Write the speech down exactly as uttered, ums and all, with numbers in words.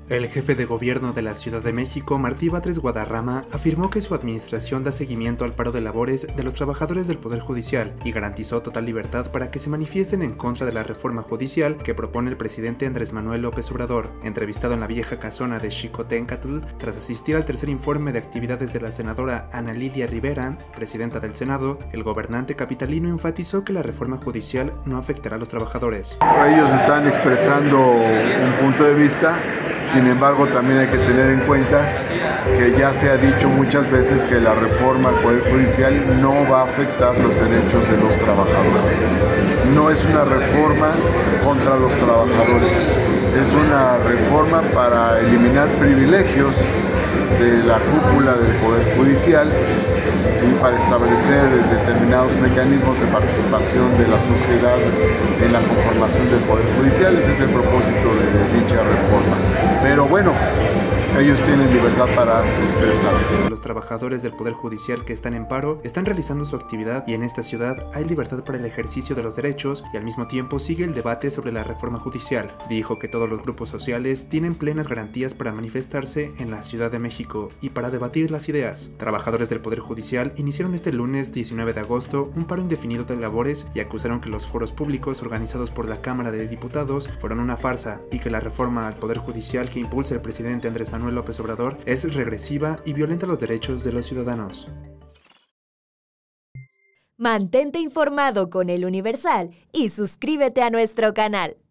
El jefe de gobierno de la Ciudad de México, Martí Batres Guadarrama, afirmó que su administración da seguimiento al paro de labores de los trabajadores del Poder Judicial y garantizó total libertad para que se manifiesten en contra de la reforma judicial que propone el presidente Andrés Manuel López Obrador. Entrevistado en la vieja casona de Xicoténcatl, tras asistir al tercer informe de actividades de la senadora Ana Lilia Rivera, presidenta del Senado, el gobernante capitalino enfatizó que la reforma judicial no afectará a los trabajadores. Ellos están expresando un punto de vista. Sin embargo, también hay que tener en cuenta que ya se ha dicho muchas veces que la reforma al Poder Judicial no va a afectar los derechos de los trabajadores. No es una reforma contra los trabajadores, es una reforma para eliminar privilegios de la cúpula del Poder Judicial y para establecer determinados mecanismos de participación de la sociedad en la conformación del Poder Judicial. Ese es el propósito de dicha reforma. Pero bueno, ellos tienen libertad para expresarse. Los trabajadores del Poder Judicial que están en paro están realizando su actividad y en esta ciudad hay libertad para el ejercicio de los derechos y al mismo tiempo sigue el debate sobre la reforma judicial. Dijo que todos los grupos sociales tienen plenas garantías para manifestarse en la Ciudad de México y para debatir las ideas. Trabajadores del Poder Judicial iniciaron este lunes diecinueve de agosto un paro indefinido de labores y acusaron que los foros públicos organizados por la Cámara de Diputados fueron una farsa y que la reforma al Poder Judicial que impulsa el presidente Andrés Manuel López Obrador es regresiva y violenta los derechos de los ciudadanos. Mantente informado con El Universal y suscríbete a nuestro canal.